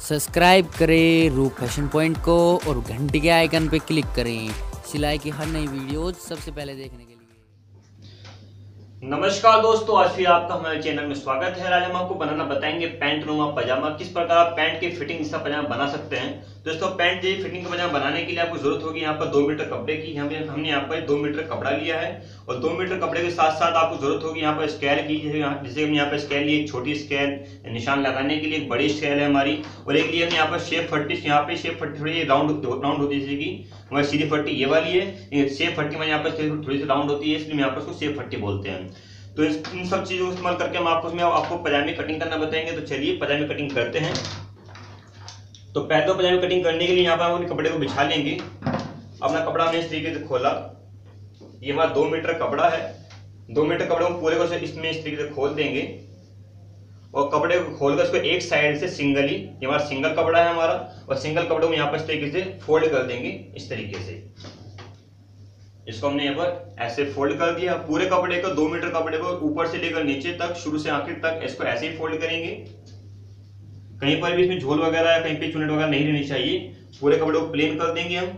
Subscribe करें रूप fashion point को और घंटी के आइकन पर क्लिक करें सिलाई की हर नई वीडियोज सबसे पहले देखने के लिए। नमस्कार दोस्तों, आज फिर आपका हमारे चैनल में स्वागत है। आज हम आपको बनाना बताएंगे पैंट नुमा पजामा। किस प्रकार आप पैंट की फिटिंग जैसा पजामा बना सकते हैं। दोस्तों, पैंट जैसी फिटिंग का पजामा बनाने के लिए आपको जरूरत होगी यहाँ पर 2 मीटर कपड़े की। हमने यहाँ पर 2 मीटर कपड़ा लिया है और 2 मीटर कपड़े के साथ साथ आपको जरूरत होगी यहाँ पर स्केल की। जैसे हम यहाँ पर स्केल लिए, एक छोटी स्केल निशान लगाने के लिए, एक बड़ी स्केल है हमारी, और एक लिए हमने यहाँ पर शेप फट्टी। यहाँ पे शेप फट्टी थोड़ी राउंड होती है, जैसे कि हमारी सीधी फट्टी ये वाली है। शेप फट्टी में यहाँ पर थोड़ी सी राउंड होती है, इसलिए यहाँ पर उसको शेप फट्टी बोलते हैं। तो इन सब चीजों को इस्तेमाल करके हम आपको पजामे कटिंग करना बताएंगे। तो चलिए पजामे कटिंग करते हैं। तो पहले तो पजामे कटिंग करने के लिए यहाँ पर हम कपड़े को बिछा लेंगे। अपना कपड़ा हमने इस तरीके से खोला। ये हमारा 2 मीटर कपड़ा है। 2 मीटर कपड़े को पूरे को इसमें इस तरीके से खोल देंगे और कपड़े को खोलकर इसको एक साइड से सिंगली, ये हमारा सिंगल कपड़ा है हमारा, और सिंगल कपड़े को यहाँ पर इस तरीके से फोल्ड कर देंगे। इस तरीके से इसको हमने यहाँ पर ऐसे फोल्ड कर दिया। पूरे कपड़े को, 2 मीटर कपड़े को ऊपर से लेकर नीचे तक, शुरू से आखिर तक इसको ऐसे ही फोल्ड करेंगे। कहीं पर भी इसमें झोल वगैरह या कहीं पे चुन्नट वगैरह नहीं रहनी चाहिए। पूरे कपड़े को प्लेन कर देंगे हम।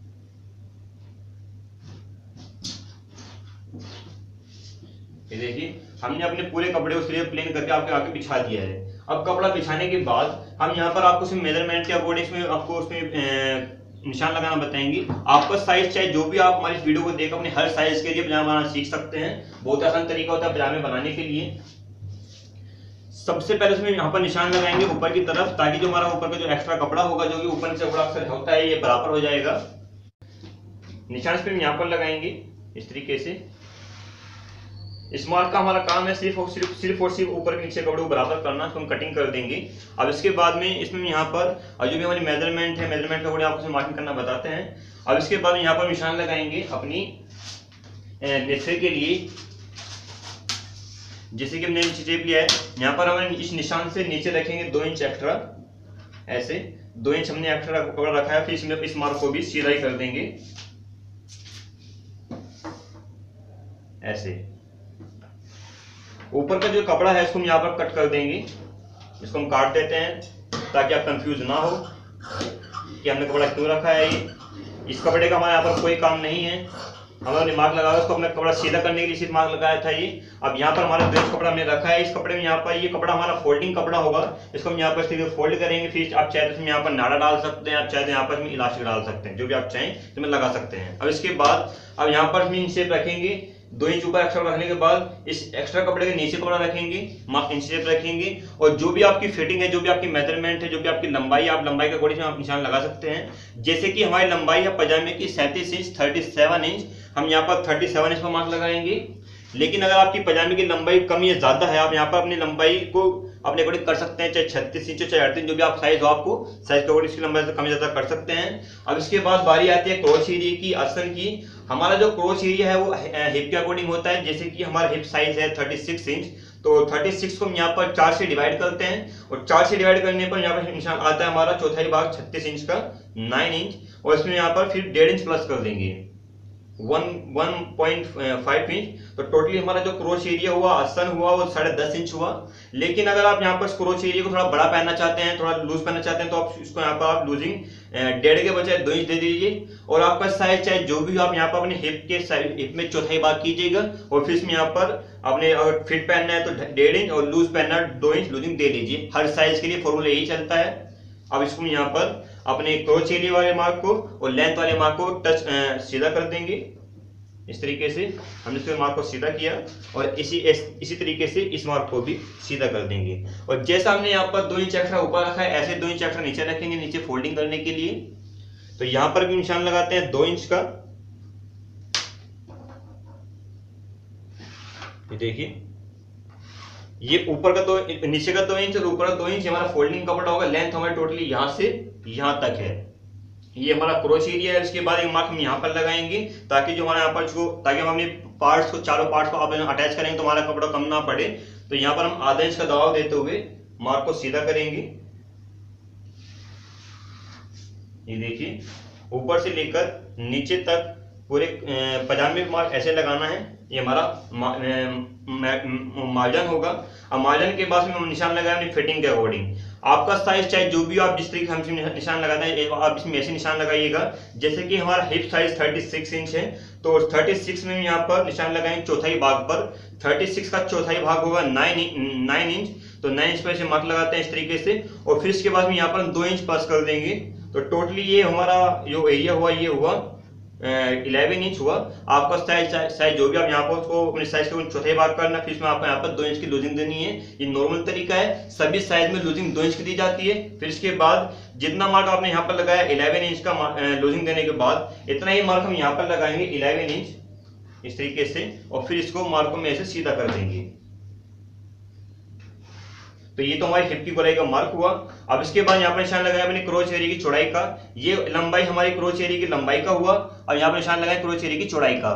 ये देखिए, हमने अपने पूरे कपड़े को सिर्फ प्लेन करके आपके आगे बिछा दिया है। अब कपड़ा बिछाने के बाद हम यहाँ पर आपको उसमें मेजरमेंट के अकॉर्डिंग में आपको उसमें निशान लगाना बताएंगे। आपका साइज चाहे जो भी, आप हमारी वीडियो को देख अपने हर साइज के लिए पजामा बनाना सीख सकते हैं। बहुत आसान तरीका होता है पजामे बनाने के लिए। सबसे पहले उसमें यहाँ पर निशान लगाएंगे ऊपर की तरफ, ताकि जो हमारा ऊपर का जो एक्स्ट्रा कपड़ा होगा, जो कि ऊपर से कपड़ा अक्सर होता है, ये बराबर हो जाएगा। निशान पे यहाँ पर लगाएंगे इस तरीके से। इस मार्क का हमारा काम है सिर्फ और सिर्फ ऊपर के नीचे कपड़े को बराबर करना। तो हम कटिंग कर देंगे। अब इसके बाद में इसमें यहाँ पर जो भी हमारी मेजरमेंट है, मेजरमेंट का आपको मार्किंग करना बताते हैं। अब इसके बाद यहाँ पर निशान लगाएंगे अपनी नेफे के लिए। जैसे कि हमने नीचे टेप लिया है, यहाँ पर हम इस निशान से नीचे रखेंगे 2 इंच एक्स्ट्रा। ऐसे 2 इंच हमने एक्स्ट्रा कपड़ा रखा है। फिर इसमें इस मार्क को भी सीधा ही कर देंगे ऐसे। ऊपर का जो कपड़ा है इसको हम यहाँ पर कट कर देंगे। इसको हम काट देते हैं ताकि आप कंफ्यूज ना हो कि हमने कपड़ा क्यों रखा है। ये इस कपड़े का हमारे यहाँ पर कोई काम नहीं है। हमने मार्क लगाया, उसको हमने कपड़ा सीधा करने के लिए सिर्फ मार्क लगाया था ये। अब यहाँ पर हमारा 2 इंच कपड़ा हमने रखा है। इस कपड़े में यहाँ पर ये कपड़ा हमारा फोल्डिंग कपड़ा होगा। इसको हम यहाँ पर फोल्ड करेंगे। फिर आप चाहे तो यहाँ पर नाड़ा डाल सकते हैं, आप चाहे तो यहाँ पर इलास्टिक डाल सकते हैं, जो भी आप चाहें तो लगा सकते हैं। अब इसके बाद अब यहाँ पर हम शेप रखेंगे। 2 इंच ऊपर एक्स्ट्रा रखने के बाद इस एक्स्ट्रा कपड़े के नीचे कपड़ा रखेंगे, मार्क इंच शेप रखेंगे, और जो भी आपकी फिटिंग है, जो भी आपकी मेजरमेंट है, जो भी आपकी लंबाई, आप लंबाई के अकॉर्डिंग आप निशान लगा सकते हैं। जैसे कि हमारी लंबाई है पजामे की 37 इंच, 37 इंच, हम यहाँ पर 37 इंच पर मार्क लगाएंगे। लेकिन अगर आपकी पजामे की लंबाई कम या ज्यादा है, आप यहाँ पर अपनी लंबाई को अपने अकॉर्डिंग कर सकते हैं, चाहे 36 इंच चाहे 38, जो भी आप साइज हो, आपको साइज के अकॉर्डिंग इसकी लंबाई से कम या ज्यादा कर सकते हैं। अब इसके बाद बारी आती है क्रोच एरिया की, आसन की। हमारा जो क्रोच एरिया है वो हिप के अकॉर्डिंग होता है। जैसे कि हमारा हिप साइज है 36 इंच, तो 36 को हम यहाँ पर 4 से डिवाइड करते हैं, और 4 से डिवाइड करने पर यहाँ पर निशान आता है हमारा चौथाई भाग 36 इंच का 9 इंच, और इसमें यहाँ पर फिर 1.5 इंच प्लस कर देंगे 1.5 इंच। तो टोटली हमारा जो क्रोच एरिया हुआ, आसन हुआ, वो 10.5 इंच हुआ। लेकिन अगर आप यहाँ पर क्रोच एरिया को थोड़ा बड़ा पहनना चाहते हैं, थोड़ा लूज पहनना चाहते हैं, तो आप इसको यहाँ पर आप लूजिंग 1.5 के बजाय 2 इंच दे दीजिए। और आपका साइज चाहे जो भी, आप यहाँ पर अपने हिप के साइड, हिप में चौथाई भाग कीजिएगा, और फिर इसमें यहाँ पर अपने अगर फिट पहनना है तो 1.5 इंच, और लूज पहनना है 2 इंच लूजिंग दे लीजिए। हर साइज के लिए फॉर्मूला यही चलता है। अब इसको यहाँ पर अपने क्रोच एरिया वाले मार्क को और लेंथ वाले मार्क को टच सीधा कर देंगे। इस तरीके से हमने इसके मार्क को सीधा किया, और इसी तरीके से इस मार्क को भी सीधा कर देंगे। और जैसा हमने यहाँ पर 2 इंच एक्स्ट्रा ऊपर रखा है, ऐसे 2 इंच एक्स्ट्रा नीचे रखेंगे, नीचे फोल्डिंग करने के लिए। तो यहाँ पर भी निशान लगाते हैं 2 इंच का। ये देखिए, ये ऊपर का 2, नीचे का 2 इंच और ऊपर का 2 इंच हमारा फोल्डिंग कपड़ा होगा। लेंथ हमारी टोटली यहाँ से यहाँ तक है। ये हमारा क्रोच एरिया है। इसके बाद एक मार्क हम यहाँ पर लगाएंगे, ताकि जो हमारे यहाँ पर ताकि हम अपने पार्ट्स को, चारों पार्ट्स को आप अटैच करेंगे तो हमारा कपड़ा कम ना पड़े। तो यहाँ पर हम आधा इंच का दबाव देते हुए मार्क को सीधा करेंगे। ये देखिए, ऊपर से लेकर नीचे तक पूरे पजामे में मार्क ऐसे लगाना है। ये हमारा मार्जिन होगा। अब मार्जिन के बाद में हम निशान लगाए अपनी फिटिंग के अकॉर्डिंग। आपका साइज चाहे जो भी हो, आप जिस तरीके से हम निशान लगाते हैं आप इसमें ऐसे निशान लगाइएगा। जैसे कि हमारा हिप साइज 36 इंच है, तो 36 में यहाँ पर निशान लगाएंगे चौथाई भाग पर। 36 का चौथाई भाग होगा 9 इंच, तो 9 इंच पर ऐसे मार्क लगाते हैं इस तरीके से। और फिर इसके बाद में यहाँ पर हम 2 इंच पास कर देंगे। तो टोटली ये हमारा जो एरिया हुआ ये हुआ 11 इंच हुआ। आपका साइज जो भी आप यहाँ पर उसको अपने साइज को चौथाई भाग करना, फिर इसमें आपको यहाँ पर 2 इंच की लूजिंग देनी है। ये नॉर्मल तरीका है, सभी साइज में लूजिंग 2 इंच की दी जाती है। फिर इसके बाद जितना मार्क आपने यहाँ पर लगाया 11 इंच का लूजिंग देने के बाद इतना ही मार्क हम यहाँ पर लगाएंगे 11 इंच इस तरीके से, और फिर इसको मार्कों में ऐसे सीधा कर देंगे। तो ये तो हमारी हिप की गोलाई का मार्क हुआ। अब इसके बाद यहाँ पर निशान लगाया अपने क्रोच एरिया की चौड़ाई का। ये लंबाई हमारी क्रोच एरिया की लंबाई का हुआ, और यहाँ पर निशान लगाया क्रोच एरिया की चौड़ाई का।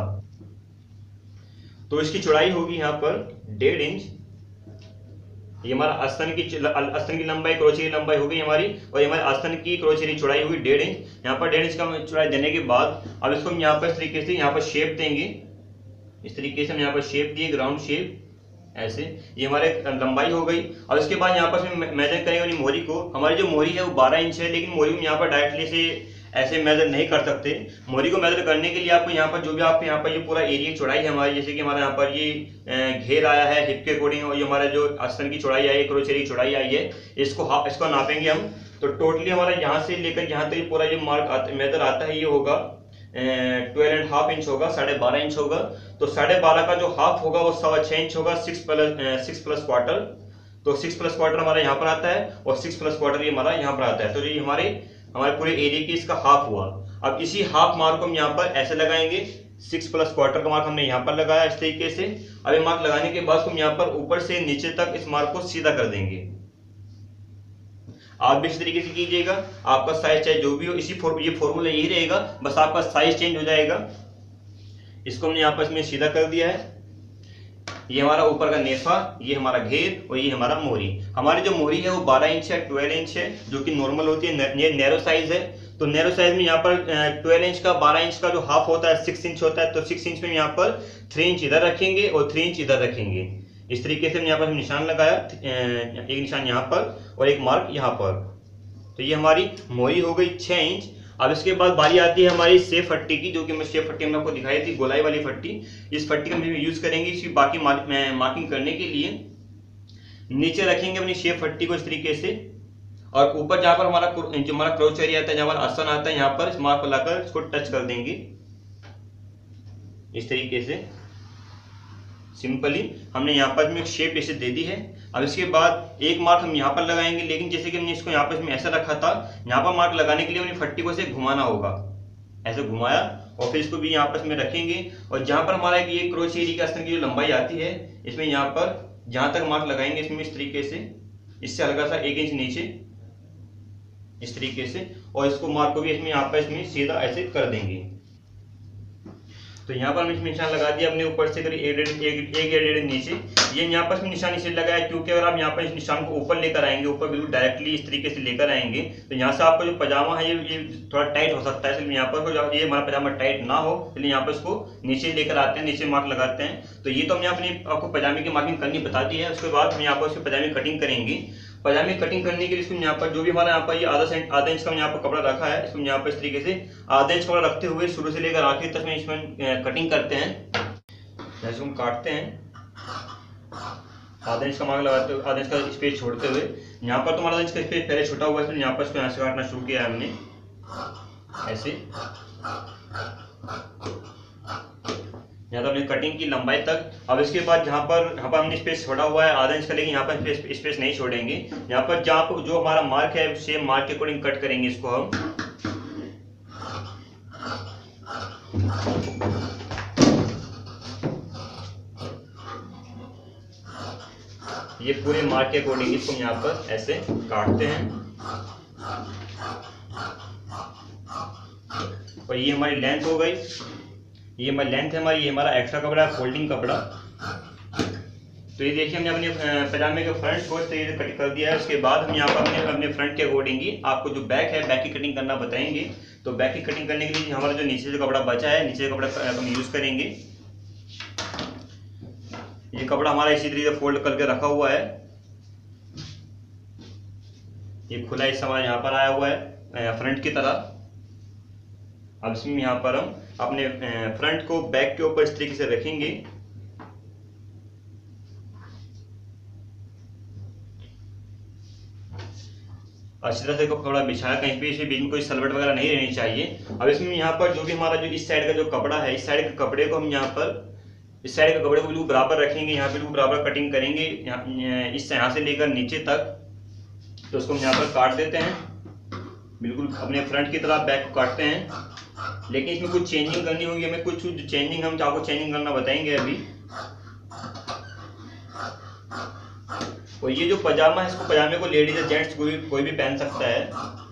तो इसकी चौड़ाई होगी यहाँ पर 1.5 इंच। ये हमारा आस्तन की लंबाई क्रोच एरिया लंबाई होगी हमारी, और ये हमारे आस्तन की क्रोच एरिया चौड़ाई होगी 1.5 इंच। यहाँ पर 1.5 इंच का चौड़ाई देने के बाद अब इसको हम यहाँ पर इस तरीके से यहाँ पर शेप देंगे। इस तरीके से हम यहाँ पर शेप दिए, ग्राउंड शेप ऐसे। ये हमारे लंबाई हो गई। अब इसके बाद यहाँ पर मेजर करेंगे अपनी मोहरी को। हमारी जो मोहरी है वो 12 इंच है, लेकिन मोहरी को यहाँ पर डायरेक्टली से ऐसे मेजर नहीं कर सकते। मोहरी को मेजर करने के लिए आपको यहाँ पर जो भी आपको यहाँ पर ये पूरा एरिया चौड़ाई है हमारी, जैसे कि हमारा यहाँ पर ये घेर आया है हिप के अकॉर्डिंग, और ये हमारा जो आस्तन की चौड़ाई आई है, क्रोच एरिया की चौड़ाई आई है, इसको नापेंगे हम। तो टोटली हमारा यहाँ से लेकर यहाँ तक पूरा जो मार्क मेजर आता है ये होगा 12.5 इंच होगा, 12.5 इंच होगा। तो 12.5 का जो हाफ होगा वो 6.25 इंच होगा, 6 प्लस क्वार्टर। तो 6 प्लस क्वार्टर हमारा यहाँ पर आता है, और 6 प्लस क्वार्टर ये हमारा यहाँ पर आता है। तो ये हमारे पूरे एरिया की इसका हाफ हुआ। अब इसी हाफ मार्क को हम यहाँ पर ऐसे लगाएंगे। 6 प्लस क्वार्टर का मार्क हमने यहाँ पर लगाया इस तरीके से। अब ये मार्क लगाने के बाद हम यहाँ पर ऊपर से नीचे तक इस मार्क को सीधा कर देंगे। आप भी इस तरीके से कीजिएगा। आपका साइज चाहे जो भी हो, ये फॉर्मूला यही रहेगा, बस आपका साइज चेंज हो जाएगा। इसको हमने यहाँ पर इसमें सीधा कर दिया है। ये हमारा ऊपर का नेफा, ये हमारा घेर, और ये हमारा मोहरी। हमारी जो मोहरी है वो 12 इंच है, 12 इंच है, जो कि नॉर्मल होती है, ये नैरो साइज है। तो नैरो साइज में यहाँ पर 12 इंच का 12 इंच का जो हाफ होता है 6 इंच होता है। तो 6 इंच में यहाँ पर 3 इंच इधर रखेंगे और 3 इंच इधर रखेंगे। इस तरीके से यहाँ पर हम निशान लगाया, एक निशान यहाँ पर और एक मार्क यहाँ पर। तो ये हमारी मोहरी हो गई 6 इंच। अब इसके बाद बारी आती है हमारी शेप फट्टी की, जो कि मैं शेप फट्टी हमने आपको दिखाई थी, गोलाई वाली फट्टी। इस फट्टी का हम यूज करेंगे इसकी बाकी मार्किंग करने के लिए। नीचे रखेंगे अपनी शेप फट्टी को इस तरीके से, और ऊपर जहां पर जो हमारा क्रोच एरिया आता है, जहां पर आसन आता है, यहाँ पर इस मार्क को लाकर इसको टच कर देंगे इस तरीके से। सिंपली हमने यहाँ पर एक शेप ऐसे दे दी है। अब इसके बाद एक मार्क हम यहाँ पर लगाएंगे, लेकिन जैसे कि हमने इसको यहाँ पर इसमें ऐसा रखा था, यहाँ पर मार्क लगाने के लिए अपनी फट्टी को ऐसे घुमाना होगा। ऐसे घुमाया और फिर इसको भी यहाँ पर इसमें रखेंगे, और जहाँ पर हमारा ये क्रोच एरिया के आसन की जो लंबाई आती है, इसमें यहाँ पर जहाँ तक मार्क लगाएंगे इसमें इस तरीके से, इससे हल्का सा 1 इंच नीचे इस तरीके से, और इसको मार्क को भी इसमें सीधा ऐसे कर देंगे। तो यहाँ पर हमने निशान लगा दिया अपने ऊपर से करीब 1.5 नीचे। ये यहाँ पर निशान इसलिए लगाया क्योंकि अगर आप यहाँ पर इस निशान को ऊपर लेकर आएंगे, ऊपर बिल्कुल डायरेक्टली इस तरीके से लेकर आएंगे, तो यहाँ से आपका जो पजामा है ये थोड़ा टाइट हो सकता है। इसलिए यहाँ पर ये हमारा पजामा टाइट ना हो, इसलिए यहाँ पर इसको नीचे लेकर आते हैं, नीचे मार्क लगाते हैं। तो ये तो हमने आपको पजामे की मार्किंग करनी बता दी है। उसके बाद हम यहाँ पर उसके पजामे कटिंग करेंगे। पजामे कटिंग करने के लिए इसको यहाँ पर जो भी हमारा यहाँ पर ये आधा इंच का यहाँ पर कपड़ा रखा है, इसको यहाँ पर इस तरीके से आधा इंच कपड़ा रखते हुए शुरू से लेकर आखिर तक में इसमें कटिंग करते हैं। जैसे हम काटते हैं आधा इंच का मार्क लगाते हुए, आधा इंच का स्पेस छोड़ते हुए। यहाँ पर तो हमारा आधा इंच का स्पेस पहले छोटा हुआ है, यहाँ पर इसको यहाँ से काटना शुरू किया है हमने ऐसे। यहाँ तो हमने कटिंग की लंबाई तक। अब इसके बाद यहाँ पर हमने स्पेस छोड़ा हुआ है आधा इंच का, लेकिन यहाँ पर स्पेस नहीं छोड़ेंगे। यहाँ पर जो हमारा मार्क है सेम मार्क के अकॉर्डिंग कट करेंगे इसको हम। ये पूरे मार्क के अकॉर्डिंग इसको यहाँ पर ऐसे काटते हैं। और ये हमारी लेंथ हो गई, ये हमारी लेंथ है हमारी, ये हमारा एक्स्ट्रा कपड़ा है, फोल्डिंग कपड़ा। तो ये देखिए हमने अपने पजामे के फ्रंट को इस तरीके से कट कर दिया है। उसके बाद हम यहाँ पर अपने फ्रंट के अकॉर्डिंग ही आपको जो बैक है, बैक की कटिंग करना बताएंगे। तो बैक की कटिंग करने के लिए हमारा जो नीचे जो कपड़ा बचा है, नीचे का कपड़ा हम यूज करेंगे। ये कपड़ा हमारा इसी तरीके से फोल्ड करके रखा हुआ है। ये खुला हिस्सा हमारा यहाँ पर आया हुआ है फ्रंट की तरह। अब इसमें यहाँ पर हम अपने फ्रंट को बैक के ऊपर इस तरीके से रखेंगे। अच्छी तरह से कपड़ा बिछाया, कहीं पे इसे बीच में कोई सलवट वगैरह नहीं रहनी चाहिए। अब इसमें यहाँ पर जो भी हमारा जो इस साइड का जो कपड़ा है, इस साइड के कपड़े को हम यहाँ पर इस साइड के कपड़े को बिल्कुल बराबर रखेंगे। यहाँ बिल्कुल बराबर कटिंग करेंगे, यहाँ से लेकर नीचे तक। तो उसको हम यहाँ पर काट देते हैं, बिल्कुल अपने फ्रंट की तरफ बैक को काटते हैं। लेकिन इसमें कुछ चेंजिंग करनी होगी हमें, कुछ चेंजिंग हम आपको चेंजिंग करना बताएंगे अभी। और ये जो पजामा है, इसको पजामे को लेडीज या जेंट्स कोई भी पहन सकता है।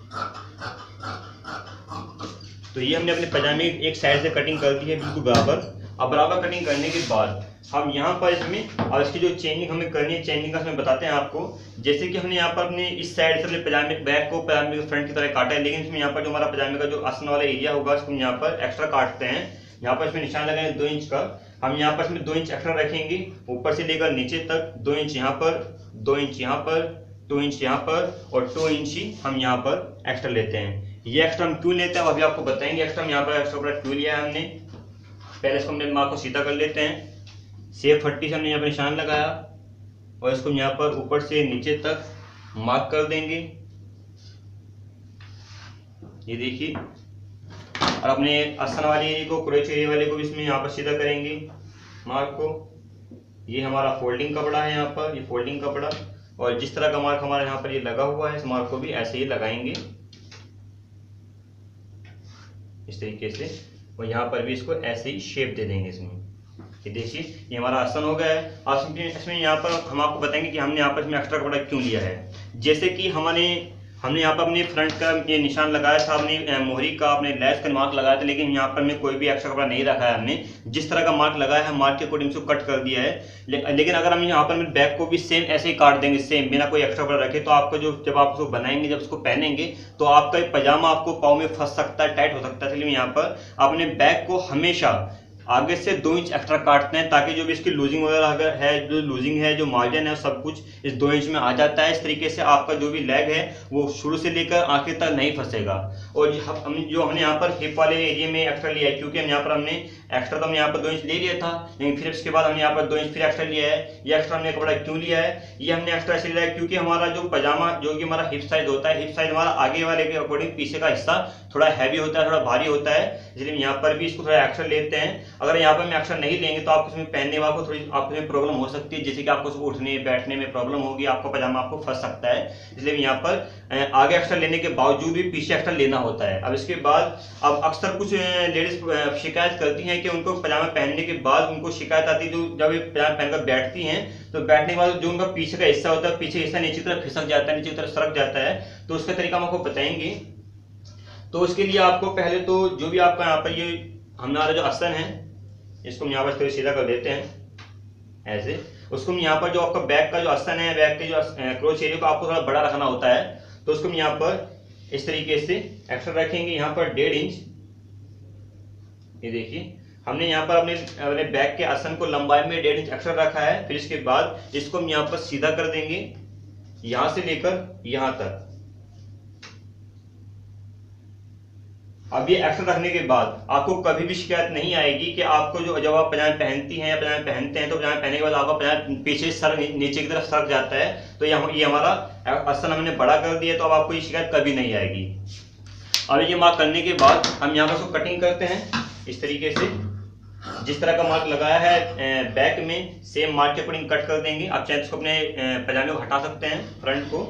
तो ये हमने अपने पजामे एक साइड से कटिंग कर दी है बिल्कुल बराबर। अब बराबर कटिंग करने के बाद हम यहाँ पर इसमें और इसकी जो चेंजिंग हमें करनी है, चेंजिंग का इसमें बताते हैं आपको। जैसे कि हमने यहाँ पर अपने इस साइड से अपने पजामे बैक को पजामे के फ्रंट की तरह काटा है, लेकिन इसमें यहाँ पर जो हमारा पजामे का जो आसन वाला एरिया होगा उसको यहाँ पर एक्स्ट्रा काटते हैं। यहाँ पर इसमें निशान लगाए 2 इंच का। हम यहाँ पर इसमें 2 इंच एक्स्ट्रा रखेंगे, ऊपर से लेकर नीचे तक 2 इंच यहाँ पर, 2 इंच यहाँ पर, 2 इंच यहाँ पर और 2 इंच ही हम यहाँ पर एक्स्ट्रा लेते हैं। ये एक्स्ट्रा हम क्यों लेते हैं अभी आपको बताएंगे। एक्स्ट्रा हम यहाँ पर एक्स्ट्रा क्यों लिया है हमने, पहले इसको हमने मार्क को सीधा कर लेते हैं। सेब फट्टी से हमने यहाँ पर निशान लगाया और इसको यहाँ पर ऊपर से नीचे तक मार्क कर देंगे, ये देखिए। और अपने आसन वाले एरिया को, क्रोच एरिया वाले को भी इसमें यहाँ पर सीधा करेंगे मार्क को। ये हमारा फोल्डिंग कपड़ा है, यहाँ पर ये फोल्डिंग कपड़ा। और जिस तरह का मार्क हमारा यहाँ पर ये लगा हुआ है, इस मार्क को भी ऐसे ही लगाएंगे इस तरीके से। और यहाँ पर भी इसको ऐसे ही शेप दे देंगे इसमें। ये देखिए ये हमारा आसन हो गया है। अब इसमें यहाँ पर हम आपको बताएंगे कि हमने यहाँ पर इसमें एक्स्ट्रा कपड़ा क्यों लिया है। जैसे कि हमने यहाँ पर अपने फ्रंट का ये निशान लगाया था, अपनी मोहरी का, अपने लैस का मार्क लगाया था, लेकिन यहाँ पर हमने कोई भी एक्स्ट्रा कपड़ा नहीं रखा है। हमने जिस तरह का मार्क लगाया है, मार्क के अकॉर्डिंग उसको कट कर दिया है। लेकिन अगर हम यहाँ पर बैक को भी सेम ऐसे ही काट देंगे, सेम बिना कोई एक्स्ट्रा कपड़ा रखे, तो आपका जो जब आप उसको बनाएंगे, जब उसको पहनेंगे, तो आपका पजामा आपको पाँव में फंस सकता है, टाइट हो सकता है। इसलिए यहाँ पर अपने बैक को हमेशा आगे से 2 इंच एक्स्ट्रा काटते हैं, ताकि जो भी इसकी लूजिंग वगैरह अगर है, जो लूजिंग है, जो मार्जिन है, सब कुछ इस 2 इंच में आ जाता है। इस तरीके से आपका जो भी लेग है वो शुरू से लेकर आखिर तक नहीं फंसेगा। और हमने यहाँ पर हिप वाले एरिया में एक्स्ट्रा लिया है, क्योंकि हम यहाँ पर हमने एक्स्ट्रा तो हमने यहाँ पर 2 इंच ले लिया था, लेकिन फिर उसके बाद हमने यहाँ पर 2 इंच फिर एक्स्ट्रा लिया है। ये एक्स्ट्रा हमने कपड़ा क्यों लिया है, ये हमने एक्स्ट्रा इसलिए लिया है क्योंकि हमारा जो पजामा, जो कि हमारा हिप साइज होता है, हिप साइज हमारा आगे वाले के अकॉर्डिंग पीछे का हिस्सा थोड़ा हैवी होता है, थोड़ा भारी होता है। इसलिए यहाँ पर भी इसको थोड़ा एक्स्ट्रा लेते हैं। अगर यहाँ पर हम एक्स्ट्रा नहीं लेंगे तो आपको इसमें पहनने में आपको थोड़ी आपको प्रॉब्लम हो सकती है, जैसे कि आपको सुबह उठने बैठने में प्रॉब्लम होगी, आपका पजामा आपको फंस सकता है। इसलिए यहाँ पर आगे एक्स्ट्रा लेने के बावजूद भी पीछे एक्स्ट्रा लेना होता है। अब इसके बाद अब अक्सर कुछ लेडीज शिकायत करती हैं कि उनको पजामा पहनने के बाद उनको शिकायत आती है, जो जब पजामा पहनकर बैठती हैं, तो बैठने के बाद जो उनका पीछे का हिस्सा होता है, पीछे हिस्सा नीचे की तरफ खिसक जाता है, नीचे की तरफ सरक जाता है। तो उसका तरीका हम आपको बताएंगे। तो उसके लिए आपको पहले तो जो भी आपका यहाँ पर ये हमारा जो आसन है, इसको हम यहाँ पर सीधा कर देते हैं ऐसे। उसको हम यहाँ पर जो आपका बैक का जो आसन है, बैक के जो क्रोच एरिया को आपको थोड़ा बड़ा रखना होता है, तो उसको हम यहाँ पर इस तरीके से एक्स्ट्रा रखेंगे, यहाँ पर 1.5 इंच। ये देखिए हमने यहाँ पर अपने बैक के आसन को लंबाई में 1.5 इंच एक्स्ट्रा रखा है। फिर इसके बाद इसको हम यहाँ पर सीधा कर देंगे, यहाँ से लेकर यहाँ तक। अब ये एक्स्ट्रा रखने के बाद आपको कभी भी शिकायत नहीं आएगी कि आपको जो जब आप पजामे पहनती हैं या पजामे पहनते हैं, तो पजामे पहनने के बाद आपका पजामा पीछे सर नीचे की तरफ सरक जाता है, तो ये हमारा आसन हमने बड़ा कर दिया, तो अब आपको ये शिकायत कभी नहीं आएगी। अब ये मार्क करने के बाद हम यहाँ पर उसको कटिंग करते हैं इस तरीके से। जिस तरह का मार्क लगाया है बैक में, सेम मार्क के अकॉर्डिंग कट कर देंगे। आप चाहे इसको अपने पजामे को हटा सकते हैं, फ्रंट को।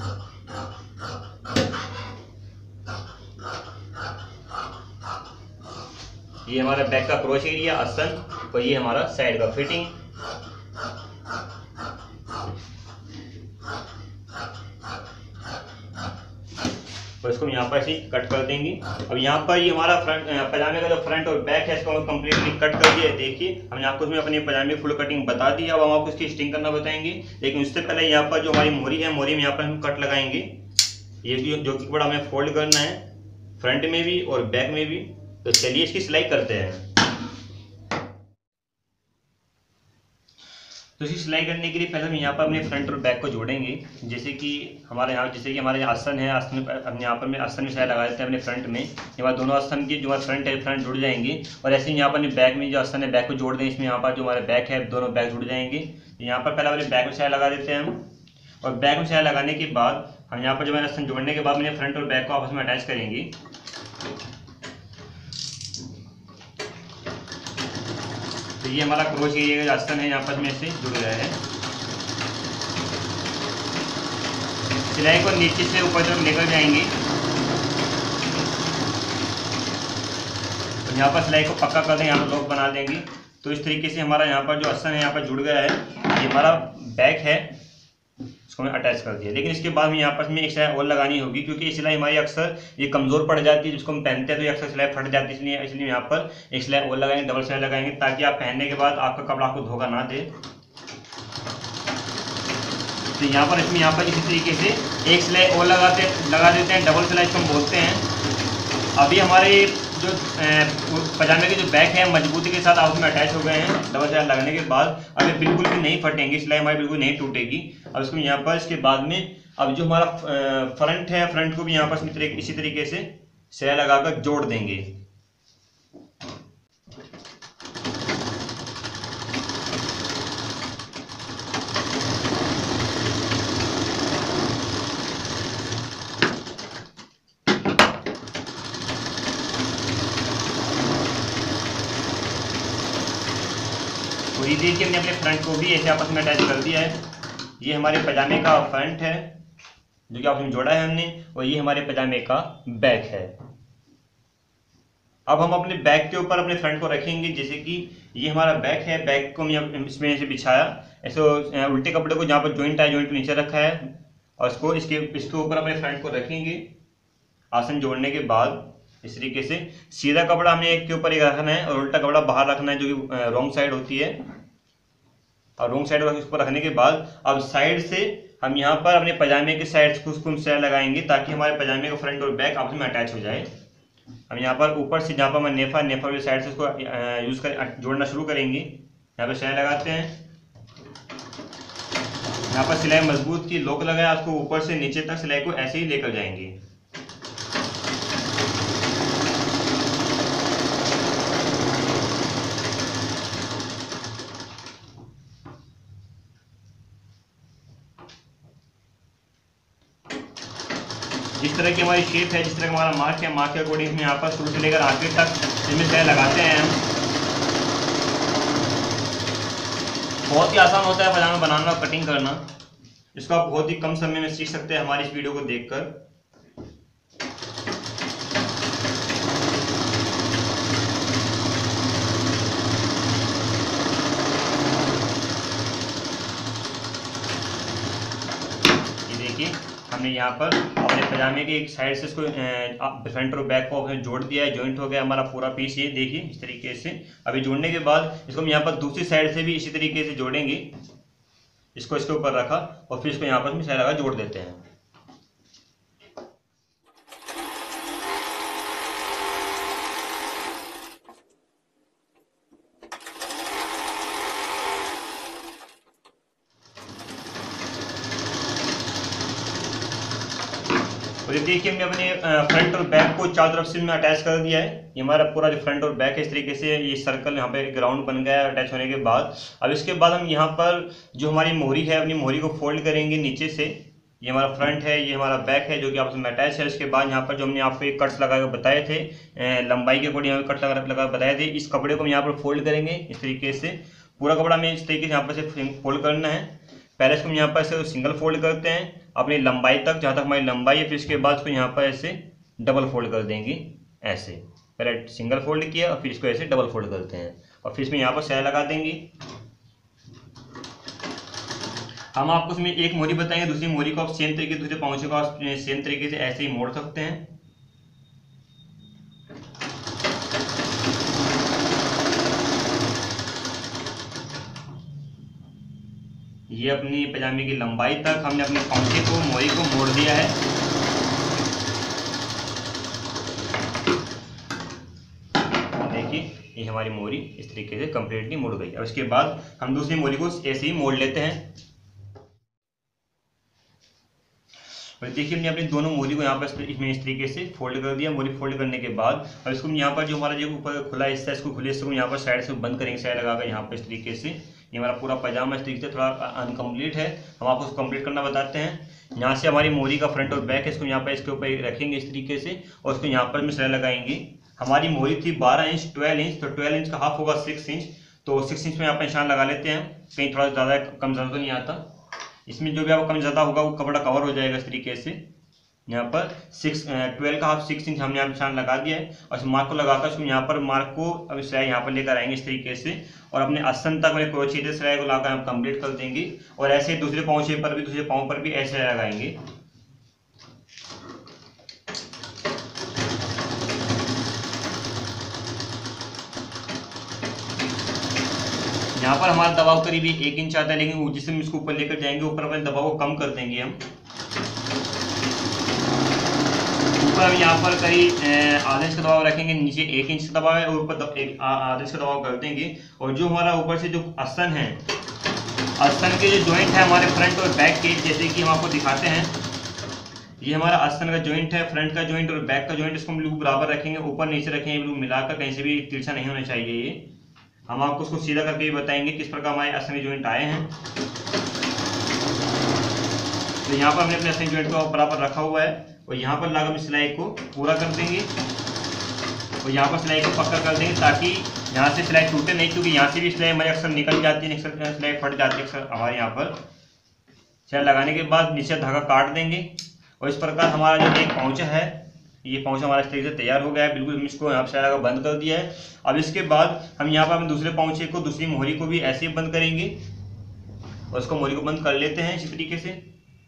ये हमारा बैक का क्रोच एरिया, आसन, और ये हमारा साइड का फिटिंग। और इसको हम यहाँ पर ऐसे कट कर देंगे। अब यहाँ पर ये हमारा फ्रंट पजामे का जो फ्रंट और बैक है, इसको हम कंप्लीटली कट कर दिया है। देखिए हमने आपको इसमें अपने पजामे फुल कटिंग बता दी। अब हम आपको इसकी स्टिचिंग करना बताएंगे, लेकिन उससे पहले यहाँ पर जो हमारी मोहरी है, मोहरी में यहाँ पर हम कट लगाएंगे। ये जो कि कपड़ा हमें फोल्ड करना है, फ्रंट में भी और बैक में भी। तो चलिए इसकी सिलाई करते हैं। तो इसकी सिलाई करने के लिए पहले हम यहाँ पर अपने फ्रंट और बैक को जोड़ेंगे। जैसे कि हमारे हमारे आसन है, आसन में अपने यहाँ पर आसन में सिलाई लगा देते हैं अपने फ्रंट में। ये हमारे दोनों आसन के जो हमारे फ्रंट है फ्रंट जुड़ जाएंगे। और ऐसे ही यहाँ पर बैक में जो आसन है बैक को जोड़ दें। इसमें यहाँ पर जो हमारे बैक है दोनों बैक जुड़ जाएंगे। यहाँ पर पहले अपने बैक में सिलाई लगा देते हैं हम। और बैक में सिलाई लगाने के बाद हम यहाँ पर जो मैंने आसन जोड़ने के बाद मैंने फ्रंट और बैक को आपस में अटैच करेंगे। तो ये हमारा क्रोच एरिया का आसन है, यहाँ पर में से जुड़ गया है। सिलाई को नीचे से ऊपर तक लेकर जाएंगे। तो यहाँ पर सिलाई को पक्का कर दें, यहाँ पर लॉक बना देंगे। तो इस तरीके से हमारा यहाँ पर जो आसन है यहाँ पर जुड़ गया है। ये हमारा बैक है, इसको मैं अटैच कर दिया। लेकिन इसके बाद में यहाँ पर एक सिलाई और लगानी होगी, क्योंकि ये सिलाई हमारी अक्सर ये कमज़ोर पड़ जाती है। जिसको हम पहनते हैं तो ये अक्सर सिलाई फट जाती है। इसलिए यहाँ पर एक सिलाई और लगाएंगे, डबल सिलाई लगाएंगे, ताकि आप पहनने के बाद आपका कपड़ा आपको धोखा ना दे। तो यहाँ पर इसी तरीके से एक सिलाई और लगा देते हैं, डबल सिलाई इसको हम बोलते हैं। अभी हमारे जो पजामे के जो बैक है मजबूती के साथ आपस में अटैच हो गए हैं डबल सिलाई लगाने के बाद। अभी बिल्कुल भी नहीं फटेंगी, सिलाई हमारी बिल्कुल नहीं टूटेगी। अब इसको यहाँ पर इसके बाद में अब जो हमारा फ्रंट है, फ्रंट को भी यहाँ पर इसी तरीके से सिलाई लगाकर जोड़ देंगे। और ये देखिए हमने अपने फ्रंट को भी ऐसे आपस में अटैच कर दिया है। ये हमारे पजामे का फ्रंट है जो कि आपस में जोड़ा है हमने, और ये हमारे पजामे का बैक है। अब हम अपने बैक के ऊपर अपने फ्रंट को रखेंगे। जैसे कि ये हमारा बैक है, बैक को हमने इसमें ऐसे बिछाया, ऐसे उल्टे कपड़े को जहाँ पर जॉइंट है जॉइंट को नीचे रखा है, और इसके ऊपर अपने फ्रंट को रखेंगे। आसन जोड़ने के बाद इस तरीके से सीधा कपड़ा हमने एक के ऊपर एक रखना है और उल्टा कपड़ा बाहर रखना है, जो कि रॉन्ग साइड होती है। और रॉन्ग साइड इस पर रखने के बाद अब साइड से हम यहाँ पर अपने पजामे के साइड को सिलाई लगाएंगे, ताकि हमारे पजामे का फ्रंट और बैक आपस में अटैच हो जाए। हम यहाँ पर ऊपर से जहाँ पर मैं नेफा वाली साइड से इसको यूज कर जोड़ना शुरू करेंगे। यहाँ पर सिलाई लगाते हैं। यहाँ पर सिलाई मजबूत की लॉक लगाया, उसको ऊपर से नीचे तक सिलाई को ऐसे ही लेकर जाएंगे। जिस तरह की हमारी शेप है, जिस तरह का हमारा मार्क है, मार्क के अकॉर्डिंग हम यहाँ पर शुरू से लेकर आखिर तक इसमें सिलाई लगाते हैं हम। बहुत ही आसान होता है पजामा बनाना और कटिंग करना। इसको आप बहुत ही कम समय में सीख सकते हैं हमारी इस वीडियो को देखकर। हमने यहाँ पर अपने पजामे के एक साइड से इसको फ्रंट और बैक को जोड़ दिया है, जॉइंट हो गया हमारा पूरा पीस। ये देखिए इस तरीके से। अभी जोड़ने के बाद इसको हम यहाँ पर दूसरी साइड से भी इसी तरीके से जोड़ेंगे। इसको इसके ऊपर रखा और फिर इसको यहाँ पर सिलाई लगा जोड़ देते हैं। और ये देखिए हमने अपने फ्रंट और बैक को चारों तरफ से में अटैच कर दिया है। ये हमारा पूरा जो फ्रंट और बैक है इस तरीके से ये सर्कल यहाँ पे ग्राउंड बन गया है अटैच होने के बाद। अब इसके बाद हम यहाँ पर जो हमारी मोहरी है अपनी मोहरी को फोल्ड करेंगे नीचे से। ये हमारा फ्रंट है, ये हमारा बैक है जो कि आपस में अटैच है। उसके बाद यहाँ पर जो हमने आपको एक कट्स लगा के बताए थे, लंबाई के अकॉर्डिंग यहाँ पे कट लगा बताए थे, इस कपड़े को हम यहाँ पर फोल्ड करेंगे इस तरीके से। पूरा कपड़ा हमें इस तरीके से यहाँ पर से फोल्ड करना है। पहले इसको हम यहाँ पर से सिंगल फोल्ड करते हैं अपनी लंबाई तक, जहाँ तक हमारी लंबाई है। फिर इसके बाद इसको यहाँ पर ऐसे डबल फोल्ड कर देंगे ऐसे। पहले सिंगल फोल्ड किया और फिर इसको ऐसे डबल फोल्ड करते हैं और फिर इसमें यहाँ पर सिलाई लगा देंगे। हम आपको उसमें एक मोहरी बताएंगे, दूसरी मोहरी को आप सेम तरीके, दूसरे पाँचों को आप सेम तरीके से ऐसे ही मोड़ सकते हैं। ये अपनी पजामे की लंबाई तक हमने अपने पौंचे को मोहरी को मोड़ दिया है। देखिए ये ये हमारी मोरी इस तरीके से कम्प्लीटली मुड़ गई। अब इसके बाद हम दूसरी मोरी को ऐसे ही मोड़ लेते हैं। और देखिए हमने अपनी दोनों मोरी को यहाँ पर इसमें इस तरीके से फोल्ड कर दिया। मोरी फोल्ड करने के बाद अब इसको यहाँ पर जो हमारा जो ऊपर खुला हिस्सा है इसको खुले हिस्से को यहाँ पर साइड से बंद करेंगे, साइड लगाकर यहाँ पर इस तरीके से। ये हमारा पूरा पजामा इस तरीके से थोड़ा अनकम्प्लीट है, हम आपको उसको कंप्लीट करना बताते हैं। यहाँ से हमारी मोरी का फ्रंट और बैक है, इसको यहाँ पर इसके ऊपर रखेंगे इस तरीके से और उसको यहाँ पर सिलाई लगाएंगे। हमारी मोरी थी 12 इंच 12 इंच, तो 12 इंच का हाफ होगा 6 इंच, तो 6 इंच में यहाँ पर निशान लगा लेते हैं। कहीं थोड़ा ज़्यादा कम ज़्यादा तो नहीं आता, इसमें जो भी आपको कम ज़्यादा होगा वो कपड़ा कवर हो जाएगा इस तरीके से। यहाँ पर 12 का हाफ 6 इंच हमने यहाँ निशान लगा दिया है और इस मार्क को लगाकर इसको यहाँ पर मार्क को अब सिलाई यहाँ पर लेकर आएंगे इस तरीके से और अपने आसन तक में क्रोशे से सिलाई को लाकर हम कंप्लीट कर देंगे। और ऐसे दूसरे पहुंचे पर भी, दूसरे पाँव पर भी ऐसे लगाएंगे। यहाँ पर हमारा दबाव करीब 1 इंच आता है, लेकिन जिससे हम इसको ऊपर लेकर जाएंगे ऊपर अपने दबाव को कम कर देंगे हम। ऊपर यहाँ पर करीब आधे इंच का दबाव रखेंगे, नीचे 1 इंच का दबाव है और ऊपर आधे इंच का दबाव कर देंगे। और जो हमारा ऊपर से जो आसन है, आसन के जो जॉइंट है हमारे फ्रंट और बैक के, जैसे कि हम आपको दिखाते हैं, ये हमारा आसन का जॉइंट है, फ्रंट का जॉइंट और बैक का जॉइंट, इसको हम बिल्कुल बराबर रखेंगे, ऊपर नीचे रखेंगे बिल्कुल मिलाकर, कहीं से भी तिरछा नहीं होना चाहिए। ये हम आपको उसको सीधा करके भी बताएंगे किस प्रकार हमारे आसन जॉइंट आए हैं। तो यहाँ पर हमने अपने आसन जॉइंट को बराबर रखा हुआ है और यहाँ पर लाकर हम सिलाई को पूरा कर देंगे और यहाँ पर सिलाई को पक्का कर देंगे ताकि यहाँ से सिलाई टूटे नहीं, क्योंकि यहाँ से भी सिलाई हमारी अक्सर निकल जाती है, अक्सर सिलाई फट जाती है अक्सर हमारे यहाँ पर। सिलाई लगाने के बाद नीचे धागा काट देंगे और इस प्रकार हमारा जो एक पहुँचा है, ये पहुँचा हमारा इस तरीके से तैयार हो गया है। बिल्कुल हम इसको यहाँ पर सिलाई लगा बंद कर दिया है। अब इसके बाद हम यहाँ पर अपने दूसरे पहुँचे को, दूसरी मोहरी को भी ऐसे ही बंद करेंगे और उसको मोहरी को बंद कर लेते हैं इसी तरीके से।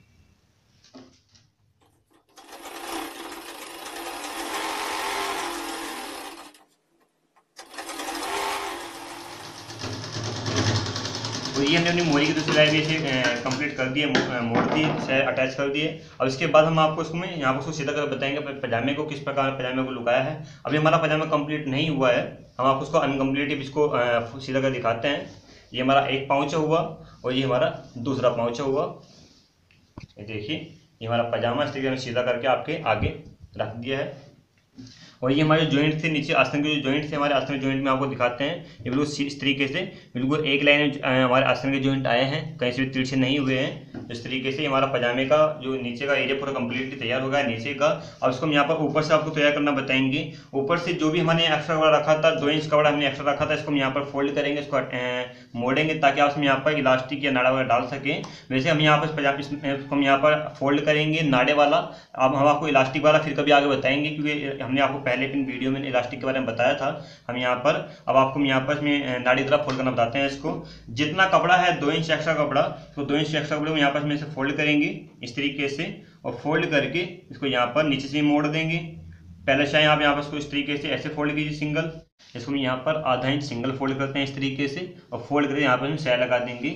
तो ये हमने अपनी मोरी की दूसरी सिलाई भी ऐसे कंप्लीट कर दी है, मोड़ दी, अटैच कर दिए। अब इसके बाद हम आपको इसको में यहाँ पर उसको सीधा कर बताएंगे पजामे को किस प्रकार पजामे को लुकाया है। अभी हमारा पजामा कंप्लीट नहीं हुआ है, हम आपको उसको अनकम्प्लीट इसको सीधा कर दिखाते हैं। ये हमारा एक पाउचा हुआ और ये हमारा दूसरा पाउचा हुआ। ये देखिए ये हमारा पजामा इस तरीके से सीधा करके आपके आगे रख दिया है। और ये हमारे जॉइंट थे, नीचे आसन के जो जॉइंट थे हमारे आसन के जॉइंट में आपको दिखाते हैं। ये बिल्कुल इस तरीके से बिल्कुल एक लाइन में हमारे आसन के जॉइंट आए हैं, कहीं से भी तिरछे नहीं हुए हैं। इस तरीके से हमारा पजामे का जो नीचे का एरिया पूरा कंप्लीटली तैयार हो गया है नीचे का। अब इसको हम यहाँ पर ऊपर से आपको तैयार करना बताएंगे। ऊपर से जो भी हमने एक्स्ट्रा कपड़ा रखा था, 2 इंच कपड़ा हमने एक्स्ट्रा रखा था, इसको हम यहाँ पर फोल्ड करेंगे, इसको मोड़ेंगे ताकि आप इसमें यहाँ पर इलास्टिक या नाड़ा वगैरह डाल सकें। वैसे हम यहाँ पर पजामे इसको हम यहाँ पर फोल्ड करेंगे नाड़े वाला। अब हम आपको इलास्टिक वाला फिर कभी आगे बताएंगे, क्योंकि हमने आपको पहले अपनी वीडियो में इलास्टिक के बारे में बताया था। हम यहाँ पर अब आपको यहाँ पर इसमें नाड़ी तरफ फोल्ड करना बताते हैं। इसको जितना कपड़ा है 2 इंच एक्स्ट्रा कपड़ा, तो 2 इंच एक्स्ट्रा कपड़े को यहाँ पर इसमें से फोल्ड करेंगे इस तरीके से और फोल्ड करके इसको यहाँ पर नीचे से मोड़ देंगे। पहले शायद आप यहाँ पर इसको इस तरीके से ऐसे फोल्ड कीजिए सिंगल, इसको हम यहाँ पर आधा इंच सिंगल फोल्ड करते हैं इस तरीके से और फोल्ड करके यहाँ पर हम सिलाई लगा देंगे।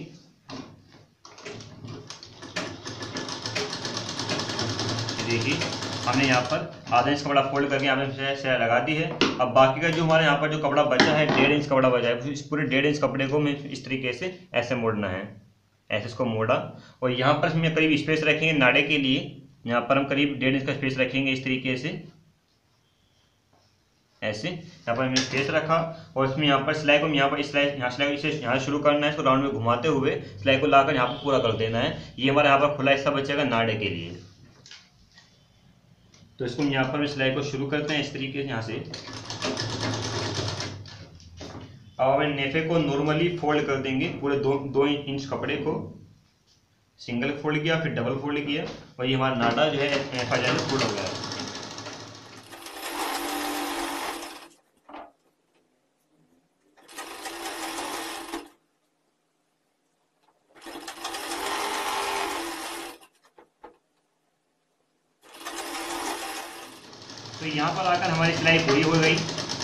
देखिए हमने यहाँ पर आधा इंच कपड़ा फोल्ड करके यहाँ पे सिलाई लगा दी है। अब बाकी का जो हमारे यहाँ पर जो कपड़ा बचा है 1.5 इंच कपड़ा बचा है, इस पूरे 1.5 इंच कपड़े को मैं इस तरीके से ऐसे मोड़ना है। ऐसे इसको मोड़ा और यहाँ पर इसमें करीब स्पेस रखेंगे नाड़े के लिए, यहाँ पर हम करीब 1.5 इंच का स्पेस रखेंगे इस तरीके से। ऐसे यहाँ पर हमने स्पेस रखा और इसमें यहाँ पर सिलाई को यहाँ पर सिलाई इसे यहाँ शुरू करना है, इसको राउंड में घुमाते हुए सिलाई को लाकर यहाँ पर पूरा कर देना है। ये हमारा यहाँ पर खुला हिस्सा बचेगा नाड़े के लिए। तो इसको यहाँ पर सिलाई को शुरू करते हैं इस तरीके से यहाँ से। अब हमें नेफे को नॉर्मली फोल्ड कर देंगे, पूरे 2 इंच कपड़े को सिंगल फोल्ड किया, फिर डबल फोल्ड किया और ये हमारा नाड़ा जो है पजामे फुल हो गया है। तो यहाँ पर आकर हमारी सिलाई पूरी हो गई।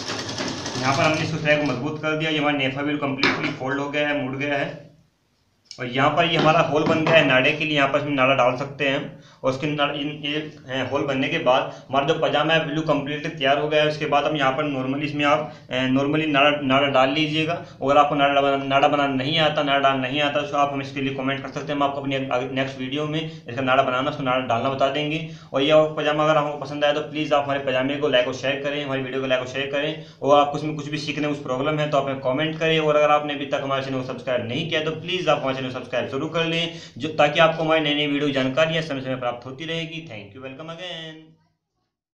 यहाँ पर हमने इस सिलाई को मजबूत कर दिया। ये हमारा नेफा भी कंप्लीटली फोल्ड हो गया है, मुड़ गया है। और यहाँ पर ये हमारा होल बन गया है नाड़े के लिए, यहाँ पर इसमें नाड़ा डाल सकते हैं। और उसके ये होल बनने के बाद हमारा जो पजामा है बिल्कुल कम्प्लीटली तैयार हो गया है। उसके बाद हम यहाँ पर नॉर्मली इसमें आप नॉर्मली नाड़ा डाल लीजिएगा। अगर आपको नाड़ा बनाना नहीं आता, नाड़ा डालना नहीं आता, तो आप हम इसके लिए कमेंट कर सकते हैं। हम आपको अपनी नेक्स्ट वीडियो में इसका नाड़ा बनाना, उसको नाड़ा डालना बता देंगे। और ये पजामा अगर आपको पसंद आया तो प्लीज़ आप हमारे पजामे को लाइक और शेयर करें, हमारी वीडियो को लाइक और शेयर करें। और आपको उसमें कुछ भी सीखने में कुछ प्रॉब्लम है तो आप कमेंट करें। और अगर आपने अभी तक हमारे चैनल को सब्सक्राइब नहीं किया तो प्लीज़ आप हमारे चैनल को सब्सक्राइब जरूर कर लें, जो ताकि आपको हमारी नई नई वीडियो जानकारियाँ समय समय प्राप्त होती रहेगी। Thank you, welcome again.